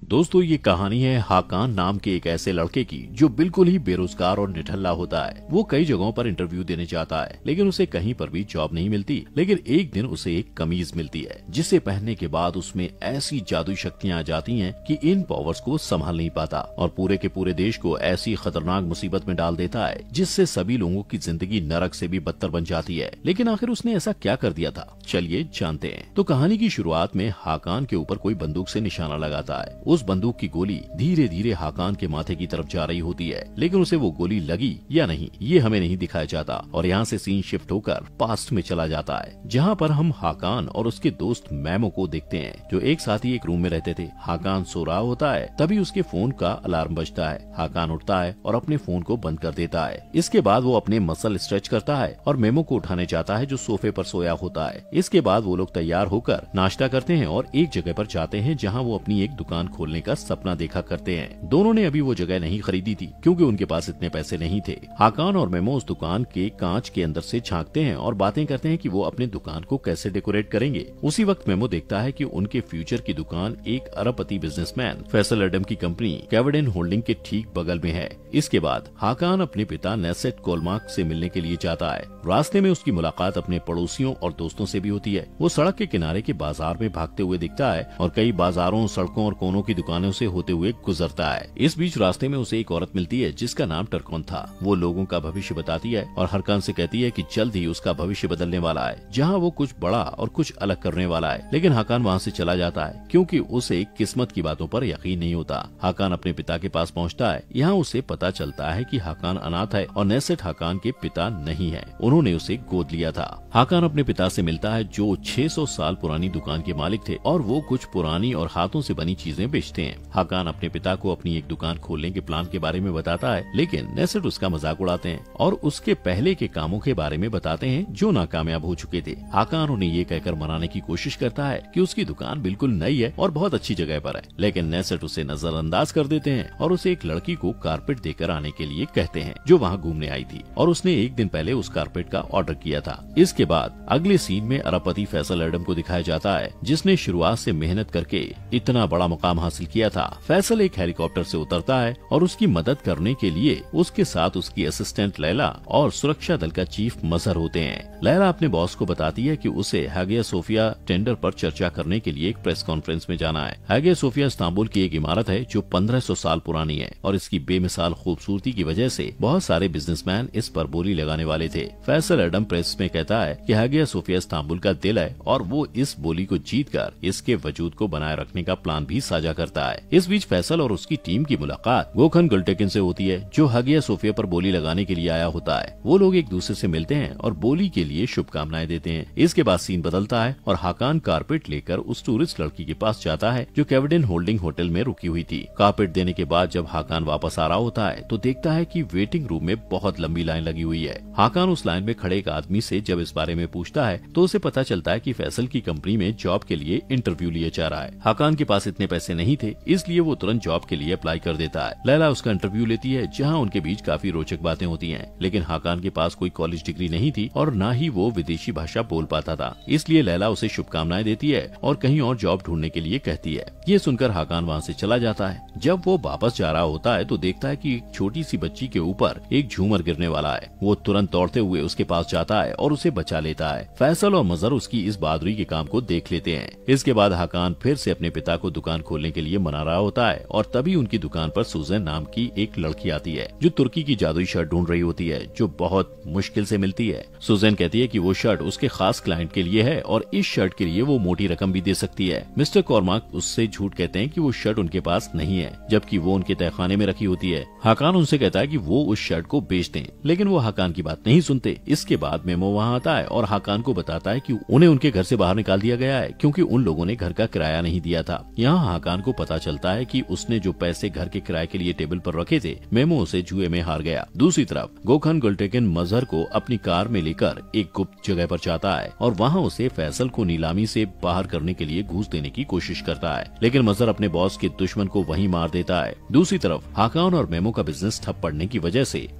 दोस्तों ये कहानी है हाकान नाम के एक ऐसे लड़के की जो बिल्कुल ही बेरोजगार और निठल्ला होता है। वो कई जगहों पर इंटरव्यू देने जाता है लेकिन उसे कहीं पर भी जॉब नहीं मिलती। लेकिन एक दिन उसे एक कमीज मिलती है जिसे पहनने के बाद उसमें ऐसी जादुई शक्तियां आ जाती हैं कि इन पावर्स को संभाल नहीं पाता और पूरे के पूरे देश को ऐसी खतरनाक मुसीबत में डाल देता है जिससे सभी लोगों की जिंदगी नरक से भी बदतर बन जाती है। लेकिन आखिर उसने ऐसा क्या कर दिया था, चलिए जानते हैं। तो कहानी की शुरुआत में हाकान के ऊपर कोई बंदूक से निशाना लगाता है। उस बंदूक की गोली धीरे धीरे हाकान के माथे की तरफ जा रही होती है, लेकिन उसे वो गोली लगी या नहीं ये हमें नहीं दिखाया जाता। और यहाँ से सीन शिफ्ट होकर पास्ट में चला जाता है जहाँ पर हम हाकान और उसके दोस्त मैमो को देखते हैं जो एक साथ ही एक रूम में रहते थे। हाकान सो रहा होता है, तभी उसके फोन का अलार्म बजता है। हाकान उठता है और अपने फोन को बंद कर देता है। इसके बाद वो अपने मसल स्ट्रेच करता है और मेमो को उठाने जाता है जो सोफे पर सोया होता है। इसके बाद वो लोग तैयार होकर नाश्ता करते हैं और एक जगह पर जाते हैं जहाँ वो अपनी एक दुकान खोलने का सपना देखा करते हैं। दोनों ने अभी वो जगह नहीं खरीदी थी क्योंकि उनके पास इतने पैसे नहीं थे। हाकान और मेमो उस दुकान के कांच के अंदर से झांकते हैं और बातें करते हैं कि वो अपने दुकान को कैसे डेकोरेट करेंगे। उसी वक्त मेमो देखता है कि उनके फ्यूचर की दुकान एक अरबपति बिजनेसमैन फैसल एडम की कंपनी कैवडेन होल्डिंग के ठीक बगल में है। इसके बाद हाकान अपने पिता नेसेट कोलमार्क से मिलने के लिए जाता है। रास्ते में उसकी मुलाकात अपने पड़ोसियों और दोस्तों से भी होती है। वो सड़क के किनारे के बाजार में भागते हुए दिखता है और कई बाजारों, सड़कों और कोनों की दुकानों से होते हुए गुजरता है। इस बीच रास्ते में उसे एक औरत मिलती है जिसका नाम टरकोन था। वो लोगों का भविष्य बताती है और हरकान से कहती है कि जल्द ही उसका भविष्य बदलने वाला है जहाँ वो कुछ बड़ा और कुछ अलग करने वाला है। लेकिन हाकान वहाँ से चला जाता है क्योंकि उसे किस्मत की बातों पर यकीन नहीं होता। हाकान अपने पिता के पास पहुँचता है। यहाँ उसे पता चलता है कि हाकान अनाथ है और नेसेट हाकान के पिता नहीं है, उन्होंने उसे गोद लिया था। हाकान अपने पिता से मिलता है जो 600 साल पुरानी दुकान के मालिक थे और वो कुछ पुरानी और हाथों से बनी चीजें बेचते हैं। हाकान अपने पिता को अपनी एक दुकान खोलने के प्लान के बारे में बताता है लेकिन नेसेट उसका मजाक उड़ाते हैं और उसके पहले के कामों के बारे में बताते हैं जो नाकामयाब हो चुके थे। हाकान उन्हें ये कहकर मनाने की कोशिश करता है कि उसकी दुकान बिल्कुल नई है और बहुत अच्छी जगह पर है, लेकिन नेसेट उसे नजरअंदाज कर देते हैं और उसे एक लड़की को कारपेट देकर आने के लिए कहते हैं जो वहाँ घूमने आई थी और उसने एक दिन पहले उस कारपेट का ऑर्डर किया था। इसके बाद अगले सीन में अरबपति फैसल एडम को दिखाया जाता है जिसने शुरुआत से मेहनत करके इतना बड़ा मुकाम हासिल किया था। फैसल एक हेलीकॉप्टर से उतरता है और उसकी मदद करने के लिए उसके साथ उसकी असिस्टेंट लैला और सुरक्षा दल का चीफ मजहर होते हैं। लैला अपने बॉस को बताती है कि उसे हागिया सोफिया टेंडर पर चर्चा करने के लिए एक प्रेस कॉन्फ्रेंस में जाना है। हागिया सोफिया इस्तांबुल की एक इमारत है जो 1500 साल पुरानी है और इसकी बेमिसाल खूबसूरती की वजह से बहुत सारे बिजनेसमैन इस पर बोली लगाने वाले थे। फैसल एडम प्रेस में कहता है कि हागिया सोफिया इस्तांबुल का दिल है और वो इस बोली को जीतकर इसके वजूद को बनाए रखने का प्लान भी साझा करता है। इस बीच फैसल और उसकी टीम की मुलाकात गोखन गुलटेकिन से होती है जो हागिया सोफिया पर बोली लगाने के लिए आया होता है। वो लोग एक दूसरे से मिलते हैं और बोली के लिए शुभकामनाएं देते हैं। इसके बाद सीन बदलता है और हाकान कारपेट लेकर उस टूरिस्ट लड़की के पास जाता है जो कैवडेन होल्डिंग होटल में रुकी हुई थी। कारपेट देने के बाद जब हाकान वापस आ रहा होता है तो देखता है कि वेटिंग रूम में बहुत लंबी लाइन लगी हुई है। हाकान उस लाइन में खड़े एक आदमी से जब इस बारे में पूछता है तो उसे पता चलता है कि फैसल की कंपनी में जॉब के लिए इंटरव्यू लिया जा रहा है। हाकान के पास इतने पैसे नहीं थे इसलिए वो तुरंत जॉब के लिए अप्लाई कर देता है। लैला उसका इंटरव्यू लेती है जहाँ उनके बीच काफी रोचक बातें होती हैं। लेकिन हाकान के पास कोई कॉलेज डिग्री नहीं थी और न ही वो विदेशी भाषा बोल पाता था, इसलिए लैला उसे शुभकामनाएं देती है और कहीं और जॉब ढूंढने के लिए कहती है। ये सुनकर हाकान वहाँ से चला जाता है। जब वो वापस जा रहा होता है तो देखता है कि एक छोटी सी बच्ची के ऊपर एक झूमर गिरने वाला है। वो तुरंत दौड़ते हुए उसके पास जाता है और उसे बचा लेता है। फैसल और मजहर उसकी इस बहादुरी के काम को देख लेते हैं। इसके बाद हाकान फिर से अपने पिता को दुकान खोलने के लिए मना रहा होता है और तभी उनकी दुकान पर सुजैन नाम की एक लड़की आती है जो तुर्की की जादुई शर्ट ढूंढ रही होती है जो बहुत मुश्किल से मिलती है। सुजैन कहती है कि वो शर्ट उसके खास क्लाइंट के लिए है और इस शर्ट के लिए वो मोटी रकम भी दे सकती है। मिस्टर कोलमार्क उससे झूठ कहते हैं कि वो शर्ट उनके पास नहीं है जबकि वो उनके तहखाने में रखी होती है। हाकान उनसे कहता है कि वो उस शर्ट को बेच दें, लेकिन वो हाकान की बात नहीं सुनते। इसके बाद मेमो वहाँ आता है और हाकान को बताता है कि उन्हें उनके घर से बाहर निकाल दिया गया है क्योंकि उन लोगों ने घर का किराया नहीं दिया था। यहाँ हाकान को पता चलता है कि उसने जो पैसे घर के किराए के लिए टेबल पर रखे थे मेमो उसे जुए में हार गया। दूसरी तरफ गोखन गुलटेकिन मजहर को अपनी कार में लेकर एक गुप्त जगह पर जाता है और वहाँ उसे फैसल को नीलामी से बाहर करने के लिए घूस देने की कोशिश करता है, लेकिन मजहर अपने बॉस के दुश्मन को वहीं मार देता है। दूसरी तरफ हाकान और मेमो का बिजनेस ठप पड़ने की वजह से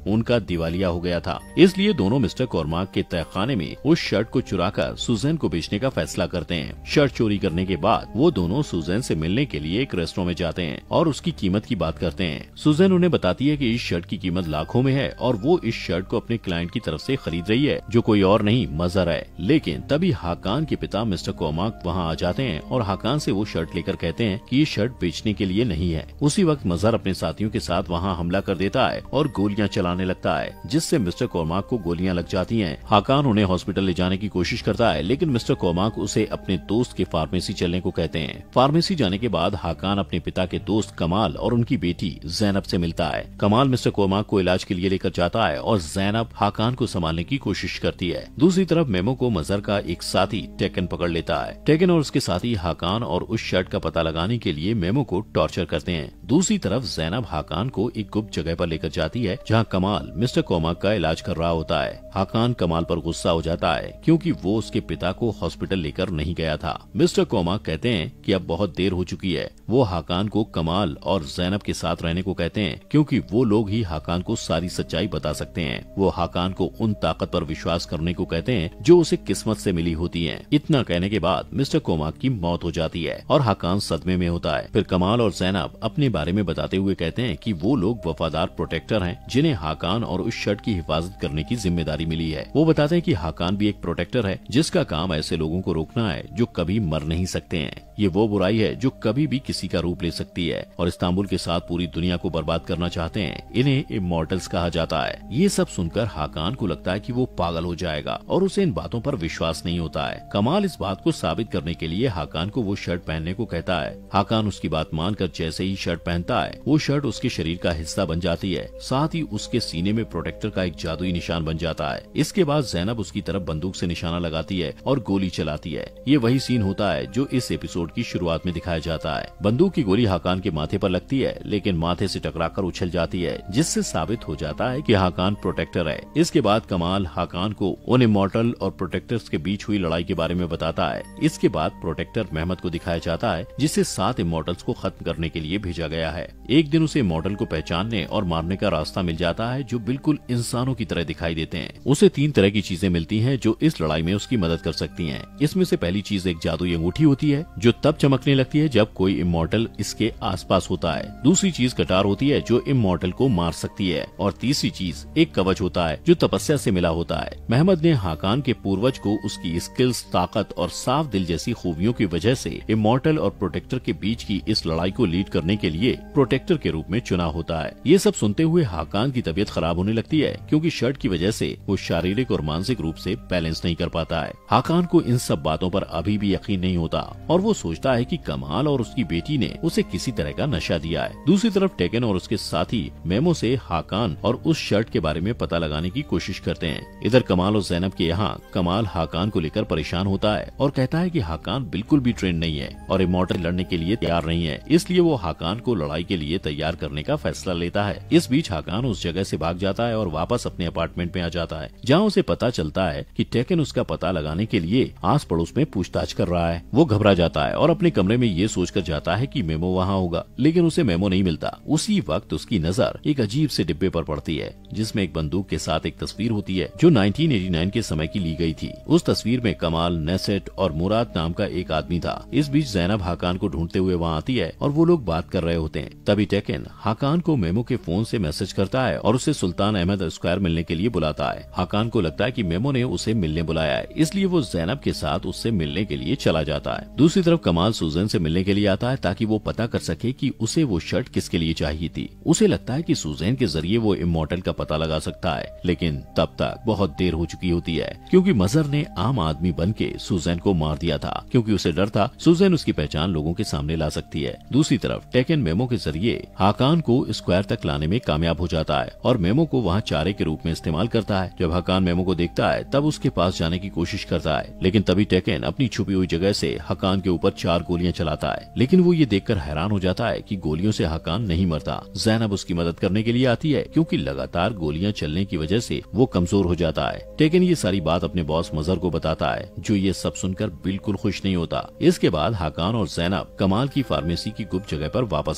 उनका दिवालिया हो गया था। इसलिए दोनों मिस्टर कोर्माक के तहखाने में उस शर्ट को चुराकर सुजैन को बेचने का फैसला करते हैं। शर्ट चोरी करने के बाद वो दोनों सुजैन से मिलने के लिए एक रेस्टोरेंट में जाते हैं और उसकी कीमत की बात करते हैं। सुजैन उन्हें बताती है कि इस शर्ट की कीमत लाखों में है और वो इस शर्ट को अपने क्लाइंट की तरफ से खरीद रही है, जो कोई और नहीं मजहर है। लेकिन तभी हाकान के पिता मिस्टर कोर्माक वहाँ आ जाते हैं और हाकान से वो शर्ट लेकर कहते हैं कि ये शर्ट बेचने के लिए नहीं है। उसी वक्त मजहर अपने साथियों के साथ वहाँ हमला कर देता है और गोलियां चलाने लगता है, जिससे मिस्टर कोर्माक को गोलियां लग जाती हैं। हाकान उन्हें हॉस्पिटल ले जाने की कोशिश करता है, लेकिन मिस्टर कोर्माक उसे अपने दोस्त के फार्मेसी चलने को कहते हैं। फार्मेसी जाने के बाद हाकान अपने पिता के दोस्त कमाल और उनकी बेटी जैनब से मिलता है। कमाल मिस्टर कोर्माक को इलाज के लिए लेकर जाता है और जैनब हाकान को संभालने की कोशिश करती है। दूसरी तरफ मेमो को मजहर का एक साथी टेकन पकड़ लेता है। टेकन और उसके साथी हाकान और उस शर्ट का पता लगाने के लिए मेमो को टॉर्चर करते हैं। दूसरी तरफ जैनब हाकान को एक गुप्त जगह पर लेकर जाती है, जहाँ कमाल मिस्टर कोर्माक का इलाज कर रहा होता है। हाकान कमाल पर गुस्सा हो जाता है क्योंकि वो उसके पिता को हॉस्पिटल लेकर नहीं गया था। मिस्टर कोर्माक कहते हैं कि अब बहुत देर हो चुकी है। वो हाकान को कमाल और जैनब के साथ रहने को कहते हैं क्योंकि वो लोग ही हाकान को सारी सच्चाई बता सकते हैं। वो हाकान को उन ताकत पर विश्वास करने को कहते हैं जो उसे किस्मत से मिली होती है। इतना कहने के बाद मिस्टर कोर्माक की मौत हो जाती है और हाकान सदमे में होता है। फिर कमाल और जैनब अपने बारे में बताते हुए कहते हैं कि वो लोग वफादार प्रोटेक्टर हैं, जिन्हें हाकान और उस शर्ट की हिफाजत करने की जिम्मेदारी मिली है। वो बताते हैं कि हाकान भी एक प्रोटेक्टर है, जिसका काम ऐसे लोगों को रोकना है जो कभी मर नहीं सकते हैं। ये वो बुराई है जो कभी भी किसी का रूप ले सकती है और इस्तांबुल के साथ पूरी दुनिया को बर्बाद करना चाहते हैं। इन्हें इमॉर्टल्स कहा जाता है। ये सब सुनकर हाकान को लगता है कि वो पागल हो जाएगा और उसे इन बातों पर विश्वास नहीं होता है। कमाल इस बात को साबित करने के लिए हाकान को वो शर्ट पहनने को कहता है। हाकान उसकी बात मानकर जैसे ही शर्ट पहनता है, वो शर्ट उसके शरीर का हिस्सा बन जाती है। साथ ही उसके सीने में प्रोटेक्टर का एक जादुई निशान बन जाता है। इसके बाद जैनब उसकी तरफ बंदूक से निशाना लगाती है और गोली चलाती है। ये वही सीन होता है जो इस एपिसोड की शुरुआत में दिखाया जाता है। बंदूक की गोली हाकान के माथे पर लगती है, लेकिन माथे से टकराकर उछल जाती है, जिससे साबित हो जाता है कि हाकान प्रोटेक्टर है। इसके बाद कमाल हाकान को उन इमॉर्टल और प्रोटेक्टर्स के बीच हुई लड़ाई के बारे में बताता है। इसके बाद प्रोटेक्टर मेहमद को दिखाया जाता है, जिसे 7 इमॉर्टल्स को खत्म करने के लिए भेजा गया है। एक दिन उसे इमॉर्टल को पहचानने और मारने का रास्ता मिल जाता है, जो बिल्कुल इंसानों की तरह दिखाई देते हैं। उसे 3 तरह की चीजें मिलती हैं जो इस लड़ाई में उसकी मदद कर सकती हैं। इसमें से पहली चीज एक जादुई अंगूठी होती है, जो तब चमकने लगती है जब कोई इमॉर्टल इसके आसपास होता है। दूसरी चीज कटार होती है, जो इमॉर्टल को मार सकती है। और तीसरी चीज एक कवच होता है, जो तपस्या से मिला होता है। मेहमद ने हाकान के पूर्वज को उसकी स्किल्स, ताकत और साफ दिल जैसी खूबियों की वजह से इमॉर्टल और प्रोटेक्टर के बीच की इस लड़ाई को लीड करने के लिए प्रोटेक्टर के रूप में चुना होता है। ये सब सुनते हुए हाकान की तबीयत खराब होने लगती है, क्योंकि शर्ट की वजह से वो शारीरिक और मानसिक रूप से बैलेंस नहीं कर पाता है। हाकान को इन सब बातों पर अभी भी यकीन नहीं होता और वो सोचता है कि कमाल और उसकी बेटी ने उसे किसी तरह का नशा दिया है। दूसरी तरफ टेकन और उसके साथी मेमो से हाकान और उस शर्ट के बारे में पता लगाने की कोशिश करते हैं। इधर कमाल और जैनब के यहाँ कमाल हाकान को लेकर परेशान होता है और कहता है कि हाकान बिल्कुल भी ट्रेन नहीं है और इमॉर्टल लड़ने के लिए तैयार नहीं है, इसलिए वो हाकान को लड़ाई के लिए तैयार करने का फैसला लेता है। इस बीच हाकान उस जगह से भाग जाता है और वापस अपने अपार्टमेंट में आ जाता है, जहाँ उसे पता चलता है कि टेकन उसका पता लगाने के लिए आस पड़ोस में पूछताछ कर रहा है। वो घबरा जाता है और अपने कमरे में ये सोचकर जाता है कि मेमो वहाँ होगा, लेकिन उसे मेमो नहीं मिलता। उसी वक्त उसकी नजर एक अजीब से डिब्बे पर पड़ती है, जिसमें एक बंदूक के साथ एक तस्वीर होती है, जो 1989 के समय की ली गई थी। उस तस्वीर में कमाल, नेसेट और मुराद नाम का एक आदमी था। इस बीच जैनब हाकान को ढूंढते हुए वहाँ आती है और वो लोग बात कर रहे होते हैं। तभी टेकन हाकान को मेमो के फोन से मैसेज करता है और उसे सुल्तान अहमद स्क्वायर मिलने के लिए बुलाता है। हाकान को लगता है कि मेमो ने उसे मिलने बुलाया है, इसलिए वो जैनब के साथ उससे मिलने के लिए चला जाता है। दूसरी तरफ कमाल सुजैन से मिलने के लिए आता है, ताकि वो पता कर सके कि उसे वो शर्ट किसके लिए चाहिए थी। उसे लगता है कि सुजैन के जरिए वो इमॉर्टल का पता लगा सकता है, लेकिन तब तक बहुत देर हो चुकी होती है, क्योंकि मजहर ने आम आदमी बन के सुजैन को मार दिया था, क्योंकि उसे डर था सुजैन उसकी पहचान लोगों के सामने ला सकती है। दूसरी तरफ टेकन मेमो के जरिए हाकान को स्क्वायर तक लाने में कामयाब हो जाता है और मेमो को वहाँ चारे के रूप में इस्तेमाल करता है। जब हाकान मेमो को देखता है तब उसके पास जाने की कोशिश करता है, लेकिन तभी टेकन अपनी छुपी हुई जगह से हाकान के ऊपर 4 गोलियां चलाता है। लेकिन वो ये देखकर हैरान हो जाता है कि गोलियों से हाकान नहीं मरता। जैनब उसकी मदद करने के लिए आती है, क्योंकि लगातार गोलियां चलने की वजह से वो कमजोर हो जाता है। टेकन ये सारी बात अपने बॉस मजहर को बताता है, जो ये सब सुनकर बिल्कुल खुश नहीं होता। इसके बाद हाकान और जैनब कमाल की फार्मेसी की गुप्त जगह पर वापस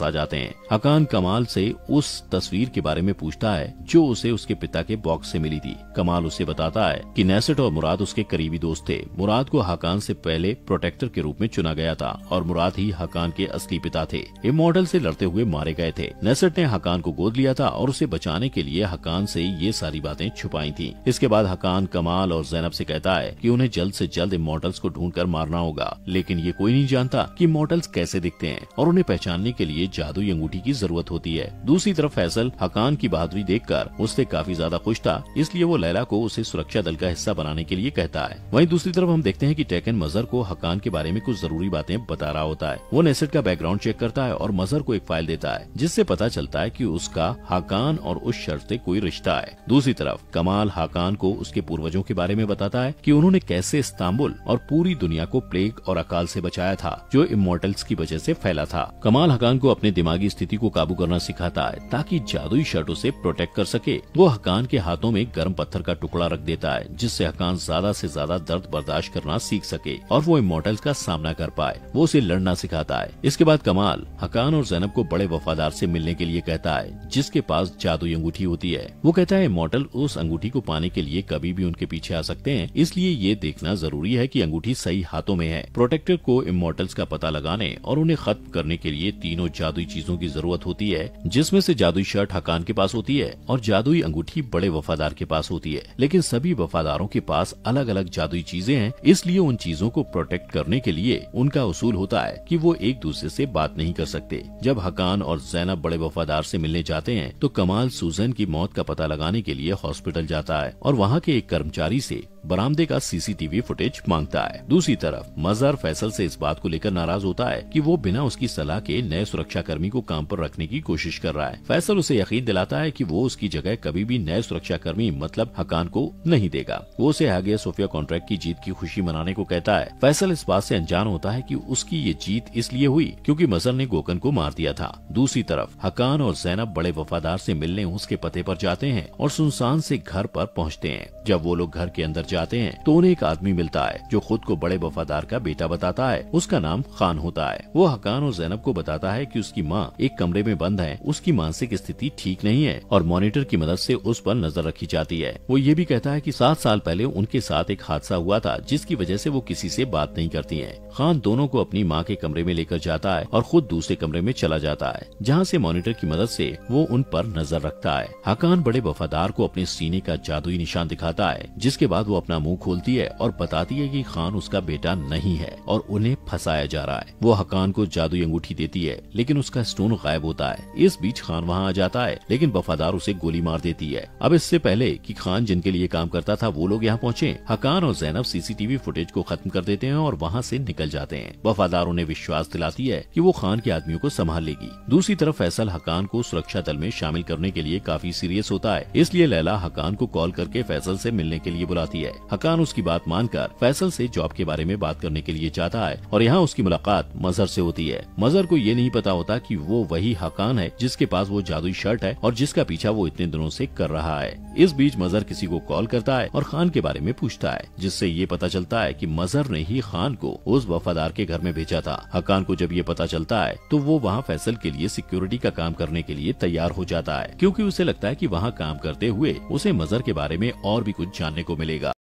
पास आ जाते हैं। हकान कमाल से उस तस्वीर के बारे में पूछता है जो उसे उसके पिता के बॉक्स से मिली थी। कमाल उसे बताता है कि नेसेट और मुराद उसके करीबी दोस्त थे। मुराद को हकान से पहले प्रोटेक्टर के रूप में चुना गया था और मुराद ही हकान के असली पिता थे। इमॉर्टल से लड़ते हुए मारे गए थे। नेसेट ने हकान को गोद लिया था और उसे बचाने के लिए हकान से ये सारी बातें छुपाई थी। इसके बाद हकान कमाल और ज़ैनब से कहता है कि उन्हें जल्द से जल्द इमॉर्टल्स को ढूंढकर मारना होगा, लेकिन ये कोई नहीं जानता कि इमॉर्टल्स कैसे दिखते हैं और उन्हें पहचानने के लिए जादुई अंगूठी की जरूरत होती है। दूसरी तरफ फैसल हकान की बहादुरी देखकर उससे काफी ज्यादा खुश था, इसलिए वो लैला को उसे सुरक्षा दल का हिस्सा बनाने के लिए कहता है। वहीं दूसरी तरफ हम देखते हैं कि टेकन मजहर को हकान के बारे में कुछ जरूरी बातें बता रहा होता है। वो नेसेट का बैकग्राउंड चेक करता है और मजहर को एक फाइल देता है जिससे पता चलता है कि उसका हकान और उस शख्स से कोई रिश्ता है। दूसरी तरफ कमाल हकान को उसके पूर्वजों के बारे में बताता है कि उन्होंने कैसे इस्तांबुल और पूरी दुनिया को प्लेग और अकाल से बचाया था जो इमॉर्टल्स की वजह से फैला था। कमाल हकान को अपने दिमागी स्थिति को काबू करना सिखाता है ताकि जादुई शर्ट उसे प्रोटेक्ट कर सके। वो हकान के हाथों में गर्म पत्थर का टुकड़ा रख देता है जिससे हकान ज्यादा से ज्यादा दर्द बर्दाश्त करना सीख सके और वो इमॉर्टल्स का सामना कर पाए। वो उसे लड़ना सिखाता है। इसके बाद कमाल हकान और ज़ैनब को बड़े वफादार से मिलने के लिए कहता है जिसके पास जादुई अंगूठी होती है। वो कहता है इमॉर्टल उस अंगूठी को पाने के लिए कभी भी उनके पीछे आ सकते हैं, इसलिए ये देखना जरूरी है कि अंगूठी सही हाथों में है। प्रोटेक्टर को इमॉर्टल्स का पता लगाने और उन्हें खत्म करने के लिए तीनों जादुई चीजों की जरूरत होती है, जिसमें से जादुई शर्ट हकान के पास होती है और जादुई अंगूठी बड़े वफादार के पास होती है। लेकिन सभी वफादारों के पास अलग अलग जादुई चीजें हैं, इसलिए उन चीजों को प्रोटेक्ट करने के लिए उनका उसूल होता है कि वो एक दूसरे से बात नहीं कर सकते। जब हकान और ज़ैनब बड़े वफादार से मिलने जाते हैं तो कमाल सूजन की मौत का पता लगाने के लिए हॉस्पिटल जाता है और वहाँ के एक कर्मचारी से बरामदे का सीसीटीवी फुटेज मांगता है। दूसरी तरफ मजहर फैसल से इस बात को लेकर नाराज होता है कि वो बिना उसकी सलाह के नए सुरक्षा कर्मी को काम पर रखने की कोशिश कर रहा है। फैसल उसे यकीन दिलाता है कि वो उसकी जगह कभी भी नए सुरक्षा कर्मी मतलब हकान को नहीं देगा। वो उसे हागिया सोफिया कॉन्ट्रैक्ट की जीत की खुशी मनाने को कहता है। फैसल इस बात से अनजान होता है कि उसकी ये जीत इसलिए हुई क्योंकि मजहर ने गोकन को मार दिया था। दूसरी तरफ हकान और ज़ैनब बड़े वफादार से मिलने उसके पते पर जाते हैं और सुनसान से घर पर पहुँचते हैं। जब वो लोग घर के अंदर जाते हैं तो उन्हें एक आदमी मिलता है जो खुद को बड़े वफादार का बेटा बताता है। उसका नाम खान होता है। वो हकान और ज़ैनब को बताता है कि उसकी माँ एक कमरे में बंद है, उसकी मानसिक स्थिति ठीक नहीं है और मॉनिटर की मदद से उस पर नजर रखी जाती है। वो ये भी कहता है कि 7 साल पहले उनके साथ एक हादसा हुआ था जिसकी वजह से वो किसी से बात नहीं करती है। खान दोनों को अपनी माँ के कमरे में लेकर जाता है और खुद दूसरे कमरे में चला जाता है जहाँ से मॉनिटर की मदद से वो उन पर नजर रखता है। हकान बड़े वफादार को अपने सीने का जादुई निशान दिखाता है जिसके बाद वो अपना मुंह खोलती है और बताती है कि खान उसका बेटा नहीं है और उन्हें फंसाया जा रहा है। वो हकान को जादुई अंगूठी देती है लेकिन उसका स्टोन गायब होता है। इस बीच खान वहाँ आ जाता है लेकिन वफादार उसे गोली मार देती है। अब इससे पहले कि खान जिनके लिए काम करता था वो लोग यहाँ पहुँचे, हकान और ज़ैनब सीसीटीवी फुटेज को खत्म कर देते हैं और वहाँ से निकल जाते हैं। वफादार उन्हें विश्वास दिलाती है कि वो खान के आदमियों को संभाल लेगी। दूसरी तरफ फैसल हकान को सुरक्षा दल में शामिल करने के लिए काफी सीरियस होता है, इसलिए लैला हकान को कॉल करके फैसल से मिलने के लिए बुलाती है। हकान उसकी बात मानकर फैसल से जॉब के बारे में बात करने के लिए जाता है और यहाँ उसकी मुलाकात मजहर से होती है। मजहर को ये नहीं पता होता कि वो वही हकान है जिसके पास वो जादुई शर्ट है और जिसका पीछा वो इतने दिनों से कर रहा है। इस बीच मजहर किसी को कॉल करता है और खान के बारे में पूछता है, जिससे ये पता चलता है कि मजहर ने ही खान को उस वफादार के घर में भेजा था। हकान को जब ये पता चलता है तो वो वहाँ फैसल के लिए सिक्योरिटी का काम करने के लिए तैयार हो जाता है क्योंकि उसे लगता है कि वहाँ काम करते हुए उसे मजहर के बारे में और भी कुछ जानने को मिलेगा।